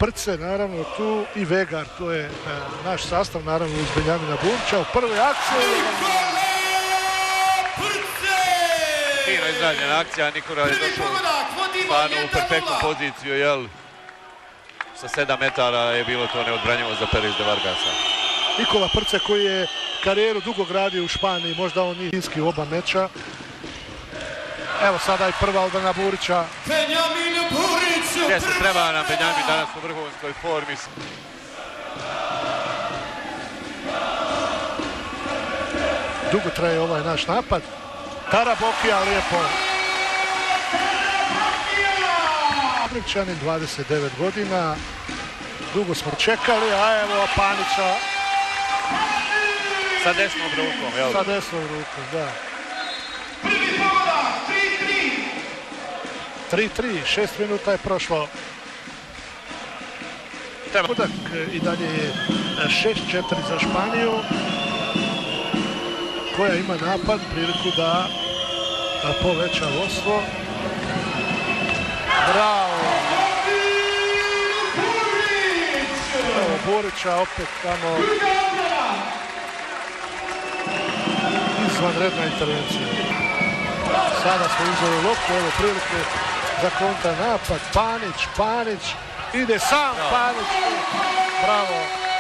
Prce, naravno tu i Vegar, to je naš sastav, naravno uz Benjamina Burića u prvoj akciji. Fino izrađena akcija, Nikola je došao stvarno u perfektnu poziciju, jel? Sa 7 metara je bilo to neodbranjivo za Perez de Vargasa. Nikola Prce koji je karijeru dugo gradio u Španiji, možda on nije finski u oba meča. Evo sada i prva odbrana Burića. Benjamin Burić! Gdje se treba nam Benjamin danas u vrhunskoj formi. Dugo traje ovaj naš napad. Tarabokija lijepo. Američanin, 29 godina. Dugo smo čekali, a evo Panića. Sa desnom rukom, jel? Sa desnom rukom, da. 3-3, 6 minuta je prošlo. Budak i dalje je 6-4 za Španiju, koja ima napad, priliku da poveća vodstvo. Bravo! Evo Burića opet tamo. Izvanredna intervencija. Sada smo uzeli loptu, evo prilike za kontra napad. Panić, ide sam Panić. Bravo.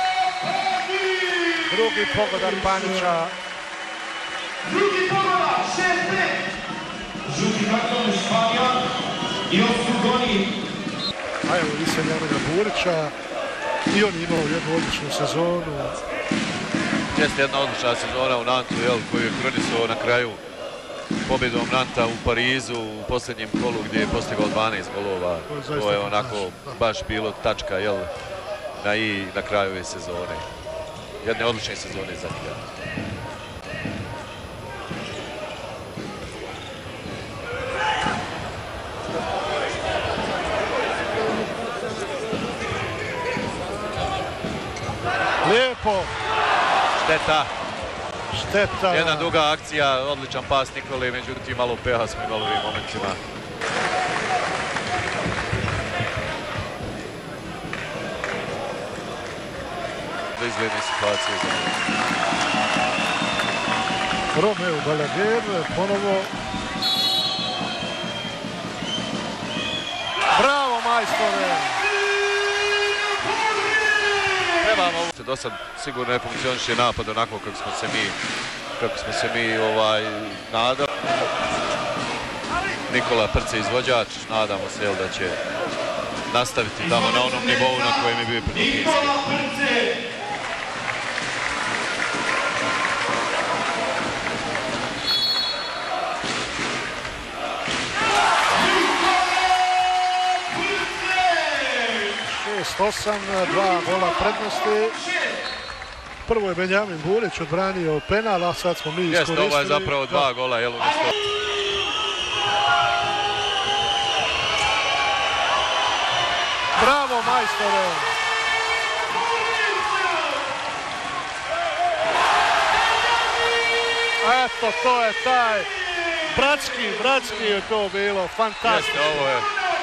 Drugi pogodak Panića. Drugi pogodak, 6-5. Žuti karton Španija i osudoni. A evo i Benjamina Burića. I on imao jednu odličnu sezonu. Jeste jedna odlična sezona u Nantu, jel, koju je kronisao na kraju pobjedom Nanta u Parizu u posljednjem kolu gdje je postigao 12 golova. To je onako baš bilo tačka, jel, na kraju ove sezone. Jedne odlične sezone za njega. Lijepo. Šteta. Jedna duga akcija, odličan pas Nikole, međutim malo peha smo imali u ovim momentima. Izgledne situacije za njega. Romeo Balaguer, ponovo. Bravo, majstore! Trebamo ovo. Do sad sigurno ne funkcioniše napad onako kako smo se mi nadali. Nikola Prce izvođač, nadamo se da će nastaviti tamo na onom nivou na kojem je bio protiv Finske. Dva gola prednosti. Prvo je Benjamin Burić odbranio penal, a sad smo mi iskoristili. Jeste, ovo je zapravo 2 gola, jel, umjesto. Bravo, majstore! Eto, to je taj bratski je to bilo, fantastično. Jeste, ovo je.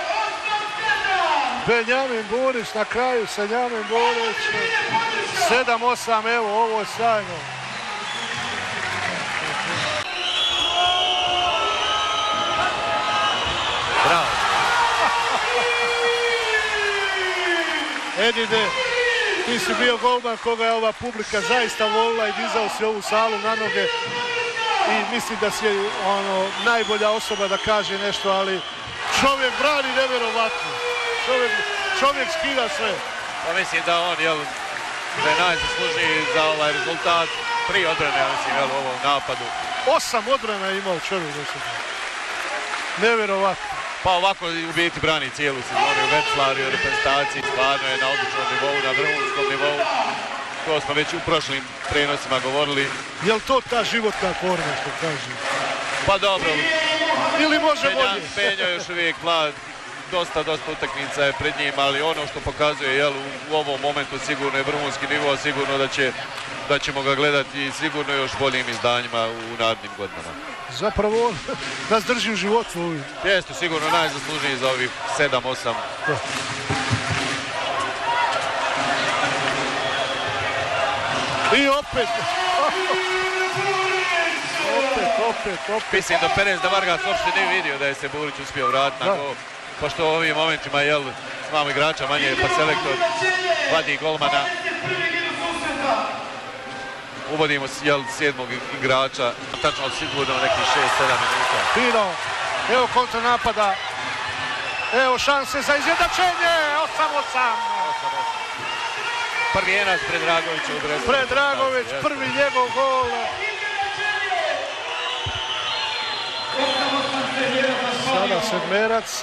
Benjamin Burić na kraju, Benjamin Burić, 7-8, evo, ovo je sjajno. Bravo. Edide, ti si bio golman koga je ova publika zaista volila i dizao si ovu salu na noge. I mislim da si najbolja osoba da kaže nešto, ali čovjek brani nevjerovatno. Čovjek skida sve. Pa mislim da on, jel, da je najzaslužniji za ovaj rezultat. 3 odbrane, ja mislim, jel, u ovom napadu. 8 odbrana je imao čovjek do sada. Nevjerovatno. Pa ovako u biti brani cijelu sezonu u Večlari, u reprezentaciji. Stvarno je na odličnom nivou, na vrhunskom nivou. To smo već u prošlim prenosima govorili. Je li to ta životna forma što kaže? Pa dobro. Ili može bolje? Penjo je još uvijek mlad. Dosta utakmica je pred njim, ali ono što pokazuje, jel, u ovom momentu sigurno je vrhunski nivo, sigurno da ćemo ga gledati sigurno još boljim izdanjima u narednim godinama. Zapravo on nas drži u životu. Jeste sigurno najzaslužniji za ovih 7-8. I opet. Opet. Mislim da Perez da Vargas uopšte nije vidio da je se Burić uspio vratiti na gol. Pošto u ovim momentima, jel, imamo igrača manje, pa selektor vadi golmana. Uvodimo, jel, 7. igrača, tačno sigurno nekih 6-7 minuta. Fino, evo kontranapada, evo šanse za izjednačenje, 8-8. Prvijenac Predragovića u Brestu. Predragović, prvi njegov gol. Sada sedmerac.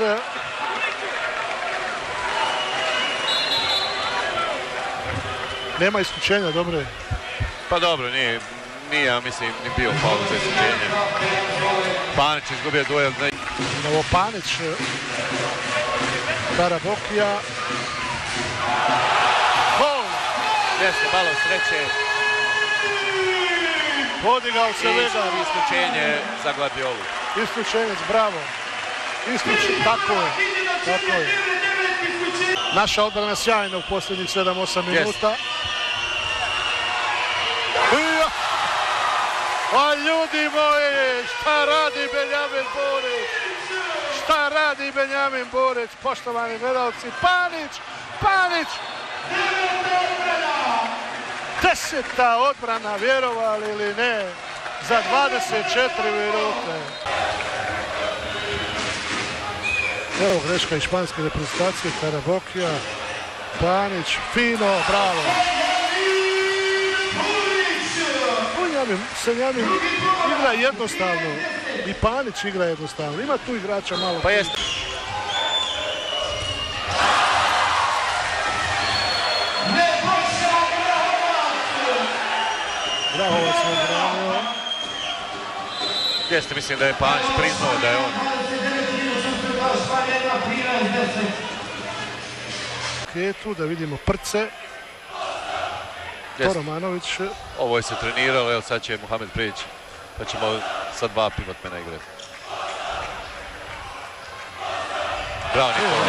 Nema isključenja, dobro je. Pa dobro, nije, ja mislim, ni bio faul za isključenje. Panić izgubio duel. Novo Panić, Tarabokija. Gol! Jeste, malo sreće. Podigao se Vegar. Isključenje za Gladiolu. Isključenje, bravo. Isključenje, tako je. Naša odbrana sjajna u posljednjih 7-8 minuta. A ljudi moji, šta radi Benjamin Burić? Poštovani gledalci, Panić! 10. odbrana, vjerovali ili ne, za 24 minute. Evo greška iz španske reprezentacije, Tarabokija, Panić, fino, bravo. Senjamin igra jednostavno i Panić igra jednostavno. Ima tu igrača malo. Pa jeste. Grahovac je odbranio. Jeste, mislim da je Panić priznao da je on. Ketu, da vidimo Prce. Romanović. Ovo je se treniralo, evo sad će Muhamed prići, pa ćemo sa 2 privatmena igrati. Bravo Nikola.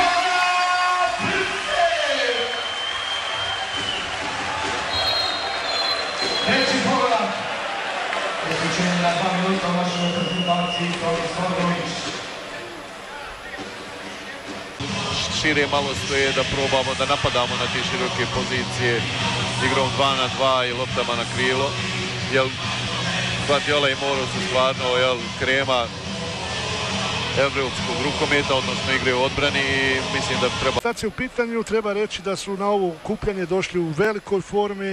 Treći pogodak. Isključenje na 2 minuta u našoj reprezentaciji Tomis Vodović. Šire malo stoje da probamo da napadamo na te široke pozicije igrom 2 na 2 i loptama na krilo. Jel Guardiola i Moro su stvarno krema evropskog rukometa, odnosno igre u odbrani i mislim da treba... Sad se u pitanju treba reći da su na ovo okupljanje došli u velikoj formi,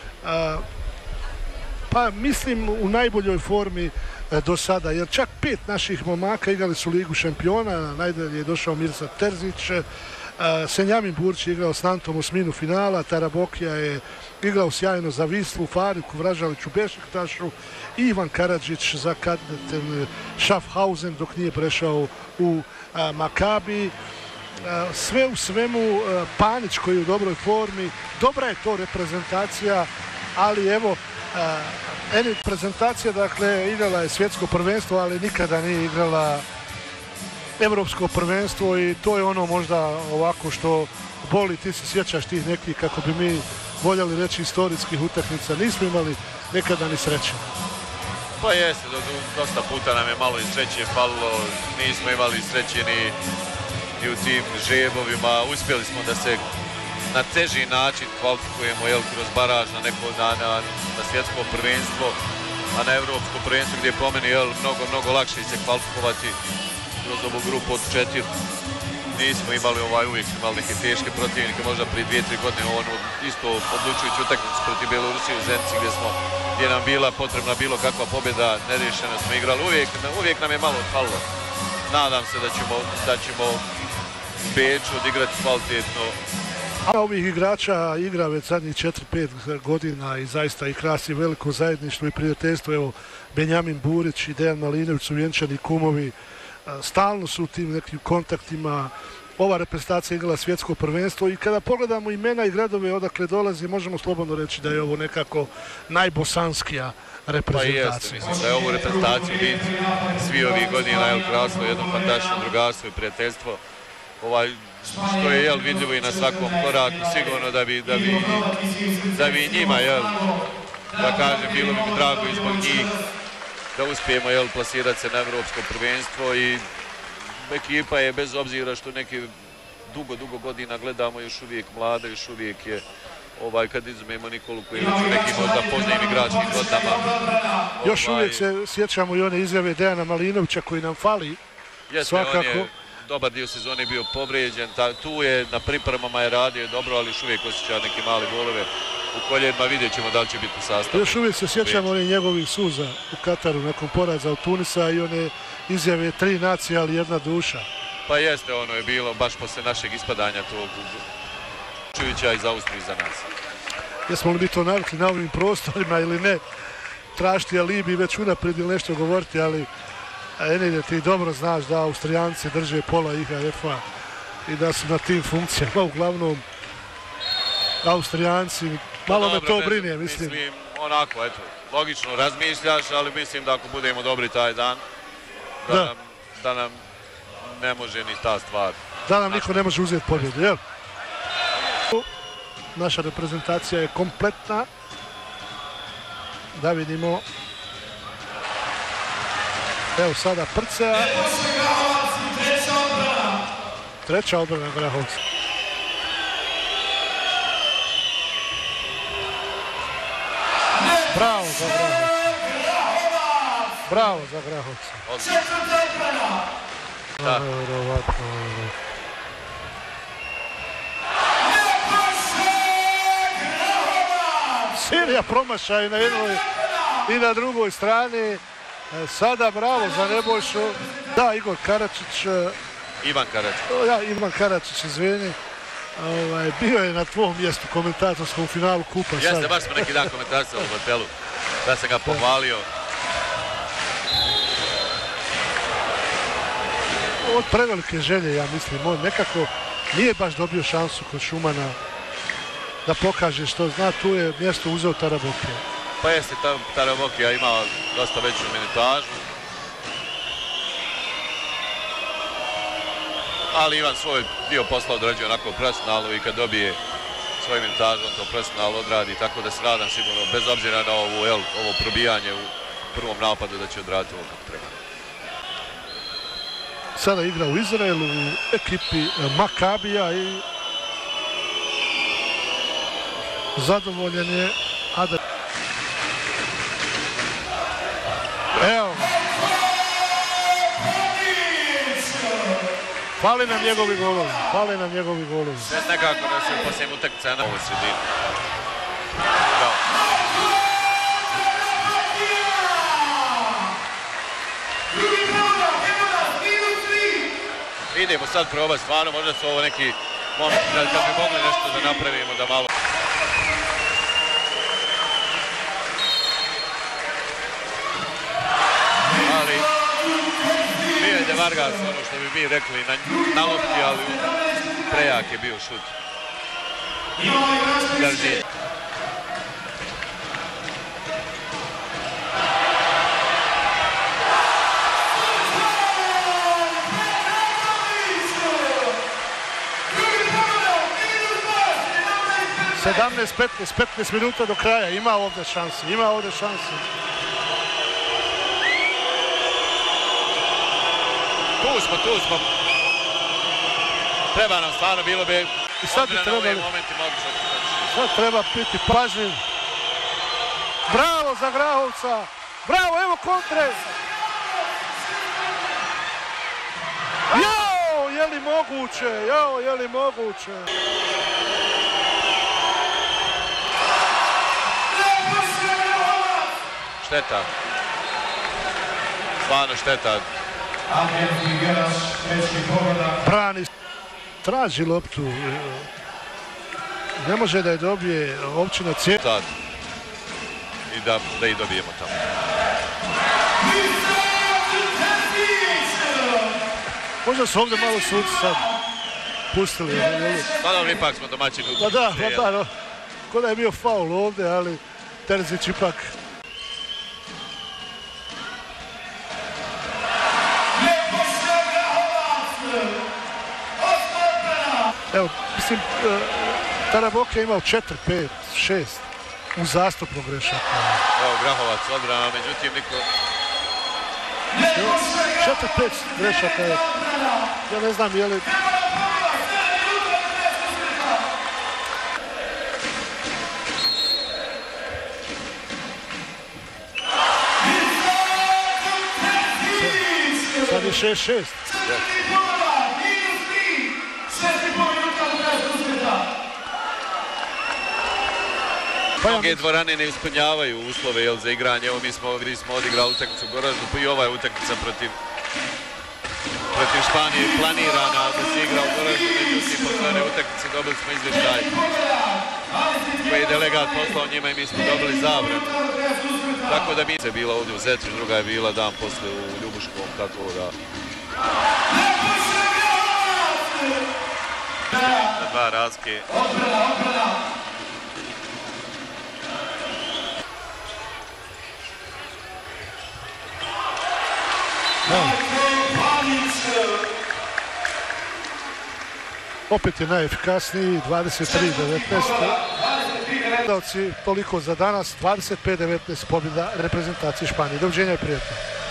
pa mislim u najboljoj formi do sada, jer čak 5 naših momaka igrali su Ligu šampiona, najdalje je došao Mirsad Terzić, Senjamin Burić je igrao s Nantom osminu finala, Tarabokija je igrao sjajno za Wislu, Fariku Vražaliću, Bešiktašu, Ivan Karadžić za Kadeten Schaffhausen dok nije prešao u Makabi. Sve u svemu Panić koji je u dobroj formi, dobra je to reprezentacija, ali evo reprezentacija, dakle, igrala je svjetsko prvenstvo, ali nikada nije igrala evropsko prvenstvo i to je ono možda ovako što boli. Ti se sjećaš tih nekih, kako bi mi voljeli reći, historijskih utakmica. Nismo imali nekada ni sreće. Pa jeste, dosta puta nam je malo i sreće falilo, nismo imali sreće ni u tim žebovima. Uspjeli smo da se na teži način kvalifikujemo kroz baraž na svjetsko prvenstvo, a na evropsko prvenstvo gdje je po meni mnogo lakše se kvalifikovati kroz ovu grupu od 4. Nismo imali uvijek imali neke teške protivnike, možda prije 2-3 godine isto odlučujući utakmicu protiv Belorusije u Zenici gdje nam bila potrebna bilo kakva pobjeda, nerješeno smo igrali, uvijek nam je malo falilo. Nadam se da ćemo Beču odigrati kvalitetno. A ovih igrača igra već zadnjih 4-5 godina i zaista ih krasi veliko zajedništvo i prijateljstvo. Evo, Benjamin Burić i Dejan Malinović su vjenčani kumovi, stalno su u tim nekim kontaktima. Ova reprezentacija igrala svjetsko prvenstvo i kada pogledamo imena i gradove odakle dolazi, možemo slobodno reći da je ovo nekako najbosanskija reprezentacija. Pa jeste, mislim da je ovu reprezentaciju svi ovih godina krasno jedno fantastično drugarstvo i prijateljstvo. što je vidljivo i na svakom koraku, sigurno da bi njima, da kažem, bilo bi mi drago i zbog njih da uspijemo plasirati se na evropsko prvenstvo i ekipa je, bez obzira što neke dugo godina gledamo, još uvijek mlada, još uvijek je kad izumemo Nikolu koji je već u nekim možda poznajim igračkim godinama. Još uvijek se sjećamo i one izjave Dejana Malinovića koji nam fali. Svakako. On je dobar dio sezone bio povrijeđen, tu je na pripremama je radio dobro, ali još uvijek osjeća neke male golove u koljenima, vidjet ćemo da li će biti u sastavu. Još uvijek se sjećamo onih njegovih suza u Kataru nakon poraza od Tunisa i one izjave 3 nacije, ali 1 duša. Pa jeste, ono je bilo baš posle našeg ispadanja tog Čujuća iz Austrije za nas. Jesmo li mi to navikli na ovim prostorima ili ne? Tražiti alibi, već unaprijed ili nešto govoriti, ali Enide, ti dobro znaš da Austrijanci drže pola IHF-a i da su na tim funkcijama uglavnom Austrijanci. Malo me to brine, mislim. Mislim, onako, eto, logično razmišljaš, ali mislim da ako budemo dobri taj dan, da nam ne može ni ta stvar. Da nam niko ne može uzeti pobjedu, jel? Naša reprezentacija je kompletna. Da vidimo. Evo sada Prcea. Treća odbrana Grahovca. Bravo za Grahovca. Bravo za Grahovca. Serija promašaja na jednoj i na drugoj strani. Sada bravo za Nebojšu. Da, Igor Karačić. Ivan Karačić. Ja, Ivan Karačić, izvini. Bio je na tvom mjestu komentatorskom finalu kupa. Jeste, baš smo neki dan komentarisali u hotelu. Da sam ga pohvalio. Od prevelike želje, ja mislim, on nekako nije baš dobio šansu kod Šumana da pokaže što zna, tu je mjesto uzeo Tarabokija. Pa jeste, Tarabokija imao dosta veću minutažu. Ali Ivan svoj dio posla odrađuje onako profesionalno i kad dobije svoju minutažu, on to profesionalno odradi, tako da se nadam sigurno, bez obzira na ovo probijanje u prvom napadu, da će odraditi ovo kako treba. Sada igra u Izraelu u ekipi Makabija i zadovoljen je Adel. Evo. Fali nam njegovi golovi. Fali nam njegovi golovi. Sve nekako da se posljednjem utakmica na ovoj sredini. Bravo. Idemo sad probati stvarno, možda su ovo neki momenti kad bi mogli nešto da napravimo, da malo... Ali, bio je De Vargas, ono što bi mi rekli, na lopti, ali prejak je bio šut. Drži. Sedamnaest, 15 minuta do kraja, ima ovdje šanse, ima ovdje šanse. Tu smo. Treba nam stvarno, bilo bi... I sad bi trebali... Sad treba biti pažljiv. Bravo za Grahovca! Bravo, evo kontre! Jao, je li moguće? Jao, je li moguće? Šteta. Stvarno šteta. Brani, traži loptu, ne može da je dobije Općina cijela. I da i dobijemo tamo. Možda su ovdje malo suci sad pustili. Sada ipak smo domaćini. Pa da, ko da je bio faul ovdje, ali Terzić ipak... Evo, mislim, Taraboke je imao 4, 5, 6 uzastopno grešaka. Evo, Grahovac odbrana, međutim, niko... 4-5 grešaka je. Ja ne znam je li... Sad je 6-6. Mnoge dvorane ne ispunjavaju uslove za igranje. Evo mi smo odigrali utakmicu u Goraždu, pa i ova je utakmica protiv Španije planirana da se igra u Goraždu, međutim posle one utakmice dobili smo izvještaj koji je delegat poslao njima i mi smo dobili zabranu. Tako da mi je bila ovdje u Zetri, druga je bila dan posle u Ljubuškom, tako da... Na 2 razlike. Opet je najefikasniji, 23-19. Toliko za danas, 25-19 pobjeda reprezentacije Španije. Doviđenja i prijatno.